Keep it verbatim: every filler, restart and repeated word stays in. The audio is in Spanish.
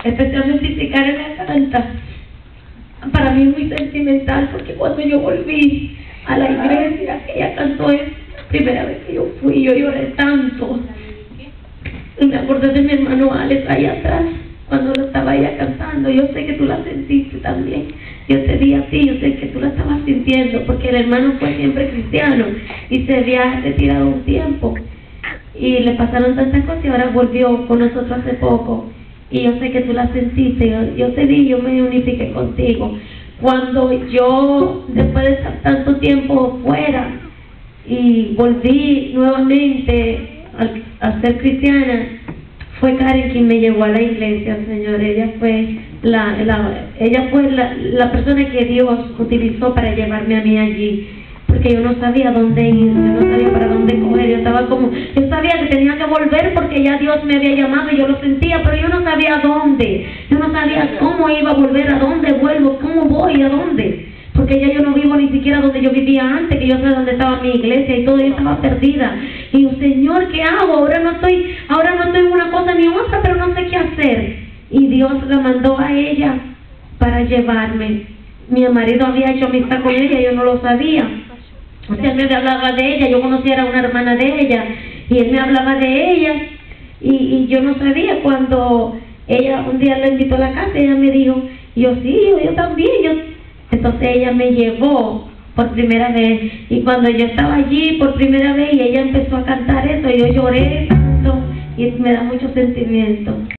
especialmente si Karen la canta. Para mí es muy sentimental, porque cuando yo volví a la iglesia, que ella cantó esa primera vez que yo fui, yo lloré tanto. Y me acordé de mi hermano Alex allá atrás, cuando lo estaba ella cantando. Yo sé que tú la sentiste también. Yo te di a ti, yo sé que tú la estabas sintiendo, porque el hermano fue siempre cristiano y se había retirado un tiempo. Y le pasaron tantas cosas y ahora volvió con nosotros hace poco. Y yo sé que tú la sentiste, yo, yo te di, yo me unifiqué contigo. Cuando yo, después de estar tanto tiempo fuera y volví nuevamente a, a ser cristiana, fue Karen quien me llevó a la iglesia, Señor. Ella fue la, la, ella fue la, la persona que Dios utilizó para llevarme a mí allí. Porque yo no sabía dónde ir, yo no sabía para dónde coger, yo estaba como, yo sabía que tenía que volver porque ya Dios me había llamado y yo lo sentía, pero yo no sabía dónde, yo no sabía cómo iba a volver, a dónde vuelvo, cómo voy, a dónde, porque ya yo no vivo ni siquiera donde yo vivía antes, que yo sé dónde estaba mi iglesia y todo, yo estaba perdida. Y yo, Señor, ¿qué hago? Ahora no estoy, ahora no estoy en una cosa ni otra, pero no sé qué hacer. Y Dios la mandó a ella para llevarme. Mi marido había hecho amistad con ella, yo no lo sabía. O sea, él me hablaba de ella, yo conocía a una hermana de ella, y él me hablaba de ella, y, y yo no sabía. Cuando ella un día la invitó a la casa, ella me dijo, y yo sí, yo, yo también, yo. Entonces ella me llevó por primera vez, y cuando yo estaba allí por primera vez, y ella empezó a cantar eso, yo lloré tanto, y me da mucho sentimiento.